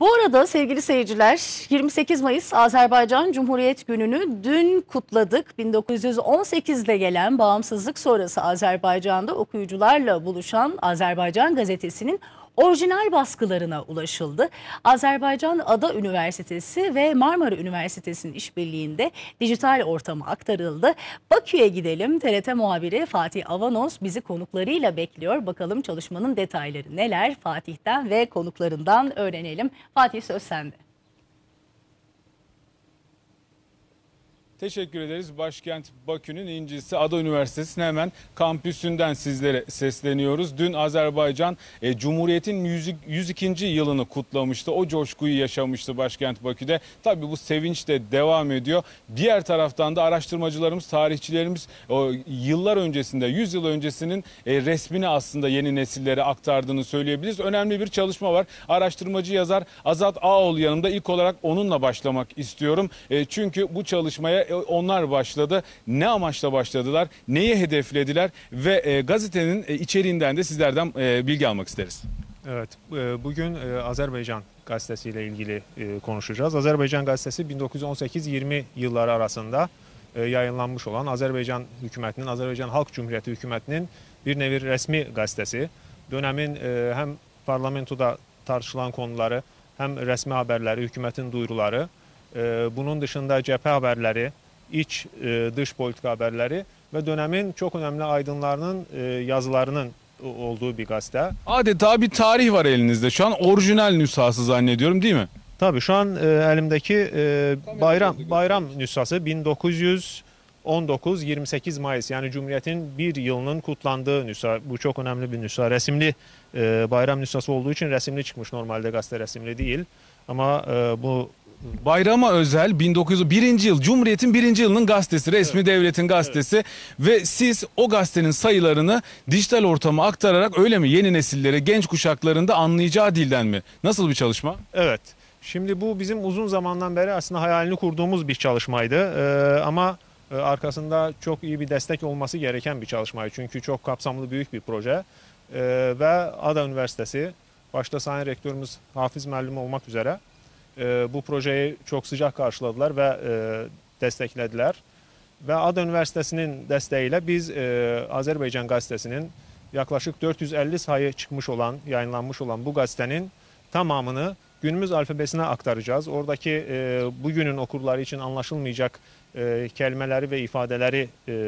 Bu arada sevgili seyirciler 28 Mayıs Azerbaycan Cumhuriyet Günü'nü dün kutladık. 1918'de gelen bağımsızlık sonrası Azerbaycan'da okuyucularla buluşan Azerbaycan gazetesinin orijinal baskılarına ulaşıldı. Azerbaycan Ada Üniversitesi ve Marmara Üniversitesi'nin işbirliğinde dijital ortama aktarıldı. Bakü'ye gidelim. TRT muhabiri Fatih Avanos bizi konuklarıyla bekliyor. Bakalım çalışmanın detayları neler? Fatih'ten ve konuklarından öğrenelim. Fatih, söz sende. Teşekkür ederiz. Başkent Bakü'nün incisi Ada Üniversitesi'nin hemen kampüsünden sizlere sesleniyoruz. Dün Azerbaycan Cumhuriyet'in 102. yılını kutlamıştı. O coşkuyu yaşamıştı başkent Bakü'de. Tabii bu sevinç de devam ediyor. Diğer taraftan da araştırmacılarımız, tarihçilerimiz yıllar öncesinde, 100 yıl öncesinin resmini aslında yeni nesillere aktardığını söyleyebiliriz. Önemli bir çalışma var. Araştırmacı yazar Azat Ağoğlu yanımda. İlk olarak onunla başlamak istiyorum. Çünkü bu çalışmaya onlar başladı. Ne amaçla başladılar? Neyi hedeflediler? Ve gazetenin içeriğinden de sizlerden bilgi almak isteriz. Evet, bugün Azerbaycan Gazetesi ile ilgili konuşacağız. Azerbaycan Gazetesi 1918-20 yılları arasında yayınlanmış olan Azerbaycan hükümetinin, Azerbaycan Halk Cumhuriyeti hükümetinin bir nevi resmi gazetesi. Dönemin hem parlamentoda tartışılan konuları, hem resmi haberleri, hükümetin duyuruları, bunun dışında cephe haberleri, iç dış politika haberleri ve dönemin çok önemli aydınlarının yazılarının olduğu bir gazete. Adeta bir tarih var elinizde. Şu an orijinal nüshası zannediyorum, değil mi? Tabii şu an elimdeki bayram nüshası 1919 28 Mayıs, yani Cumhuriyet'in bir yılının kutlandığı nüsha. Bu çok önemli bir nüsha. Resimli bayram nüshası olduğu için resimli çıkmış. Normalde gazete resimli değil. Ama bu bayrama özel 1901. yıl Cumhuriyet'in 1. yılının gazetesi, resmi evet, devletin gazetesi, evet. Ve siz o gazetenin sayılarını dijital ortama aktararak, öyle mi, yeni nesillere, genç kuşakların da anlayacağı dilden mi? Nasıl bir çalışma? Evet. Şimdi bu bizim uzun zamandan beri aslında hayalini kurduğumuz bir çalışmaydı. Ama arkasında çok iyi bir destek olması gereken bir çalışmaydı. Çünkü çok kapsamlı, büyük bir proje. Ve Ada Üniversitesi, başta Sayın Rektörümüz Hafız Müəllim olmak üzere bu projeyi çok sıcak karşıladılar ve desteklediler. Ve Ada Üniversitesi'nin desteğiyle biz Azerbaycan Gazetesi'nin yaklaşık 450 sayı çıkmış olan, yayınlanmış olan bu gazetenin tamamını günümüz alfabesine aktaracağız. Oradaki bugünün okurları için anlaşılmayacak kelimeleri ve ifadeleri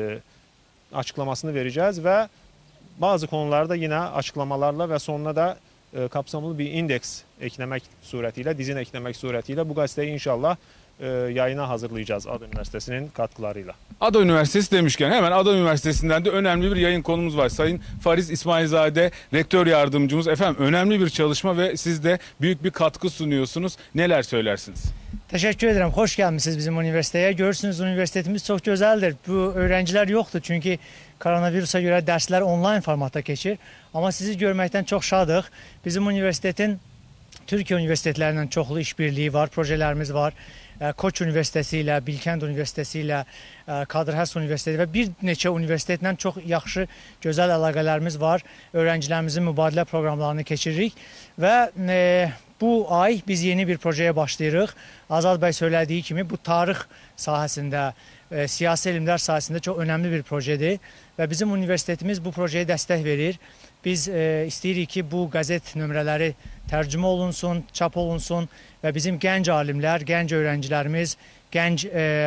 açıklamasını vereceğiz ve bazı konularda yine açıklamalarla ve sonuna da kapsamlı bir indeks eklemek suretiyle, dizin eklemek suretiyle bu gazeteyi inşallah yayına hazırlayacağız Ada Üniversitesi'nin katkılarıyla. Ada Üniversitesi demişken hemen Ada Üniversitesi'nden de önemli bir yayın konumuz var. Sayın Fariz İsmailzade Rektör Yardımcımız. Efendim, önemli bir çalışma ve siz de büyük bir katkı sunuyorsunuz. Neler söylersiniz? Teşekkür ederim. Hoş gelmişsiniz bizim üniversiteye. Görürsünüz, üniversitetimiz çok güzeldir. Bu öğrenciler yoktu çünkü koronavirusa göre dersler online formatta geçir. Ama sizi görmekten çok şadıq. Bizim üniversitetin Türkiye üniversitetlerinden çoxlu işbirliği var, projelerimiz var. Koç Üniversitesi ilə, Bilkent Üniversitesi ilə, Kadir Has Üniversitesi və bir neçə universitetlə çox yaxşı, gözəl əlaqələrimiz var. Öğrencilərimizin mübadilə proqramlarını keçiririk və bu ay biz yeni bir projeye başlayırıq. Azad bəy söylədiyi kimi bu tarix sahəsində, siyasi elmlər sahəsində çox önemli bir projedir və bizim üniversitetimiz bu projeye dəstək verir. Biz istəyirik ki, bu qəzet nömrələri tərcümə olunsun, çap olunsun və bizim gənc alimlər, gənc öğrencilərimiz, gənc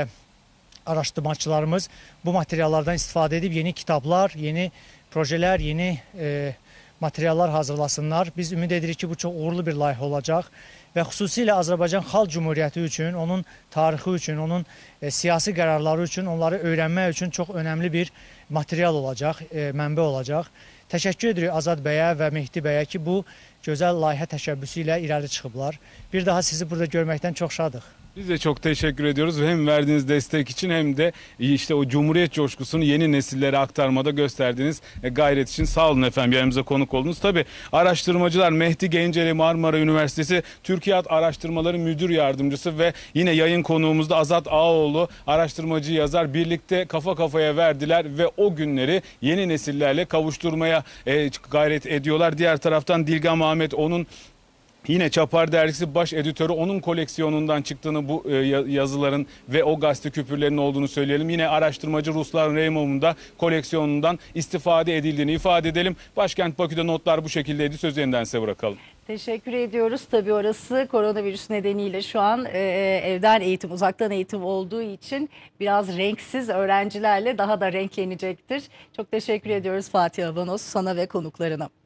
araşdırmacılarımız bu materiallardan istifadə edib yeni kitablar, yeni projelər, yeni materiallar hazırlasınlar. Biz ümid edirik ki, bu çox uğurlu bir layihə olacaq və xüsusilə Azərbaycan Xalq Cumhuriyyəti üçün, onun tarixi üçün, onun siyasi qərarları üçün, onları öyrənmək üçün çox önəmli bir material olacaq, mənbə olacaq. Təşəkkür edirik Azad bəyə və Mehdi bəyə ki, bu gözəl layihə təşəbbüsü ilə irəli çıxıblar. Bir daha sizi burada görməkdən çox şadıq. Biz de çok teşekkür ediyoruz. Hem verdiğiniz destek için hem de işte o Cumhuriyet coşkusunu yeni nesillere aktarmada gösterdiğiniz gayret için sağ olun efendim. Yanımıza konuk oldunuz. Tabii araştırmacılar Mehdi Genceli Marmara Üniversitesi TÜRKİAD Araştırmaları Müdür Yardımcısı ve yine yayın konuğumuz da Azat Ağoğlu, araştırmacı yazar, birlikte kafa kafaya verdiler ve o günleri yeni nesillerle kavuşturmaya gayret ediyorlar. Diğer taraftan Dilgam Ahmet, onun Yine Çapar Dergisi baş editörü, onun koleksiyonundan çıktığını, bu yazıların ve o gazete küpürlerinin olduğunu söyleyelim. Yine araştırmacı Ruslan Reymov'un da koleksiyonundan istifade edildiğini ifade edelim. Başkent Bakü'de notlar bu şekildeydi. Sözü yeniden size bırakalım. Teşekkür ediyoruz. Tabii orası koronavirüs nedeniyle şu an evden eğitim, uzaktan eğitim olduğu için biraz renksiz, öğrencilerle daha da renklenecektir. Çok teşekkür ediyoruz Fatih Avanos, sana ve konuklarına.